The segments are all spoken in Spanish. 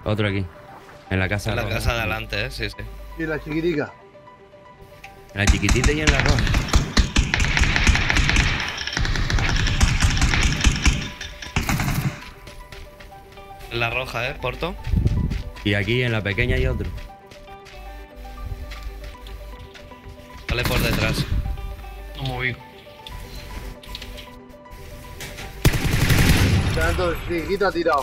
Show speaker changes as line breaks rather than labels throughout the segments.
Otro aquí. En la casa
En la
roja.
casa de adelante, sí, sí.
Y la chiquitica.
En la chiquitita y en la roja.
En la roja, Porto.
Y aquí en la pequeña hay otro.
Sale por detrás.
No me ubico.
Tanto el chiquita tirado.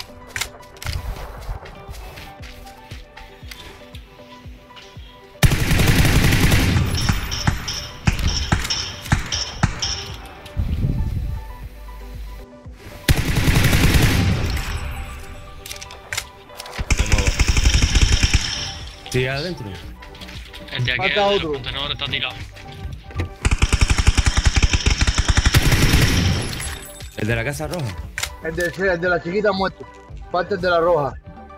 Me muevo.
Sí, adentro.
El de aquí,
Falta
el
otro.
contenedor está tirado.
El de la casa roja.
El de la chiquita muerto. Falta el de la roja.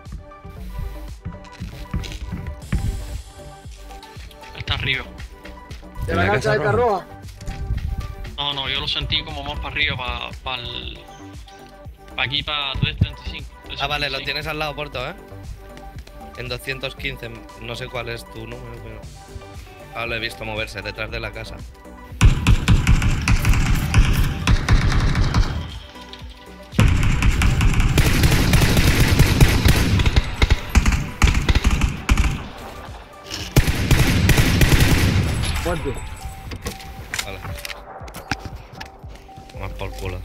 Está arriba.
De
En
la
la
casa
casa
esta
roja.
roja.
No, yo lo sentí como más para arriba, para aquí, para 335.
Ah, vale, lo tienes al lado, Porto, En 215. No sé cuál es tu número, pero... Ahora lo he visto moverse detrás de la casa.
Muerto.
Vale. Más por culo.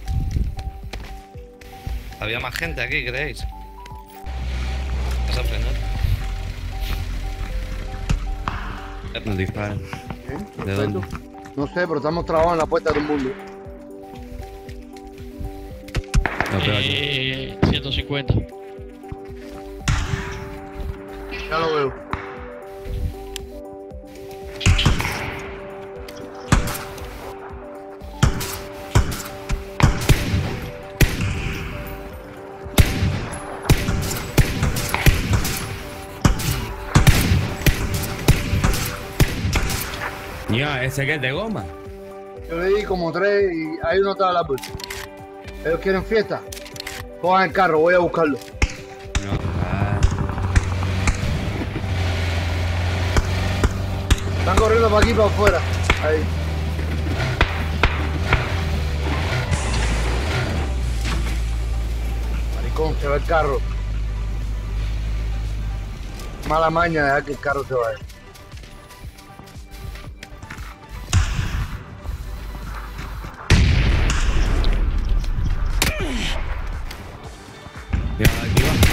Había más gente aquí, ¿creéis? ¿Vas a frenar?
Nos disparan.
¿Eh?
¿De dónde?
No sé, pero estamos trabados en la puerta del mundo.
No, pero aquí.
150.
Ya lo veo.
Ya, ese que es de goma.
Yo le di como 3 y hay uno atrás de la puerta. Ellos quieren fiesta. Cojan el carro, voy a buscarlo.
No,
Están corriendo para aquí, para afuera. Ahí. Maricón, se va el carro. Mala maña dejar que el carro se vaya.
ya, aquí va.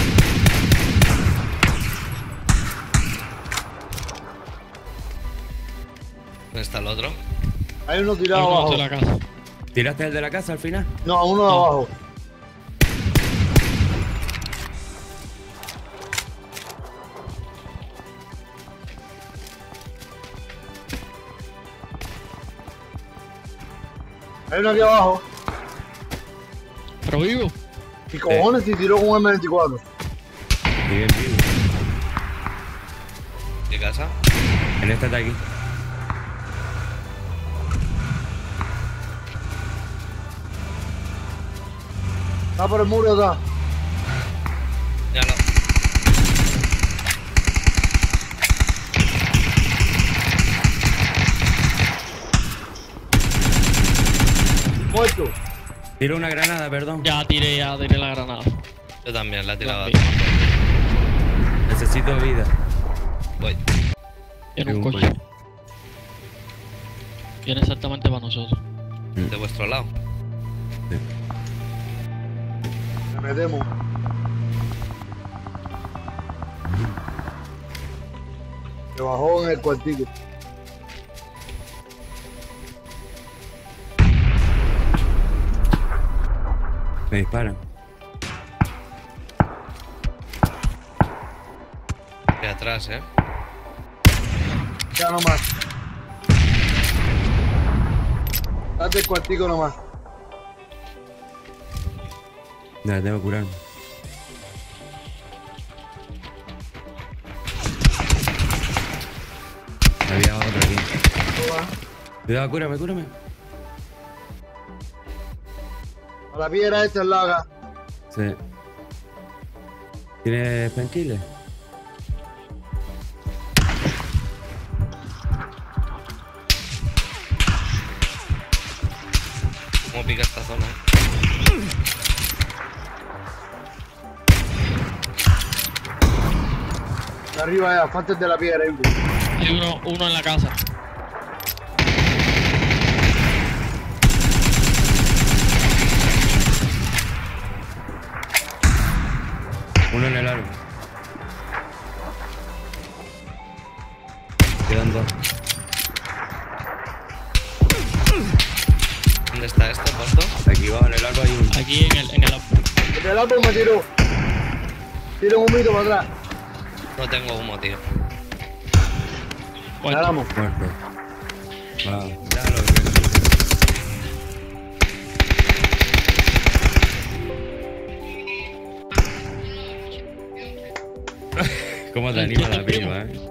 ¿Dónde está el otro?
Hay uno tirado
Uno
abajo.
de la casa.
¿Tiraste el de la casa al final?
No, uno de
No.
abajo. Hay uno aquí abajo.
Pero vivo.
Y cojones si tiró con un M24.
Bien vivo.
¿Qué casa?
En este de aquí.
Está por el muro atrás.
Ya lo...
Muerto.
Tiro una granada, perdón.
Ya tiré la granada.
Yo también la he tirado.
Bien.
Necesito vida.
Voy.
Tiene un
Un
coche.
coche.
Viene exactamente para nosotros.
De vuestro lado.
Me metemos. Se bajó en el cuartico.
Me disparan.
De atrás,
Ya nomás. Date el cuartico nomás.
Ya, tengo que curarme. Había otro aquí. Cuidado, cúrame, cúrame.
A la piedra esta es larga.
Sí. ¿Tienes painkiller?
¿Cómo pica esta zona?
De arriba ya, antes de la piedra. Hay uno.
Hay uno en la casa.
Uno en el árbol. Quedan dos.
¿Dónde está esto, Porto?
Aquí va, en el árbol hay uno.
Aquí en el
En el árbol me tiró. Tiro un humito para atrás.
No tengo humo, tío.
Muerto.
Ganamos.
Muerto. Ah, ya lo ¿Cómo te anima la prima,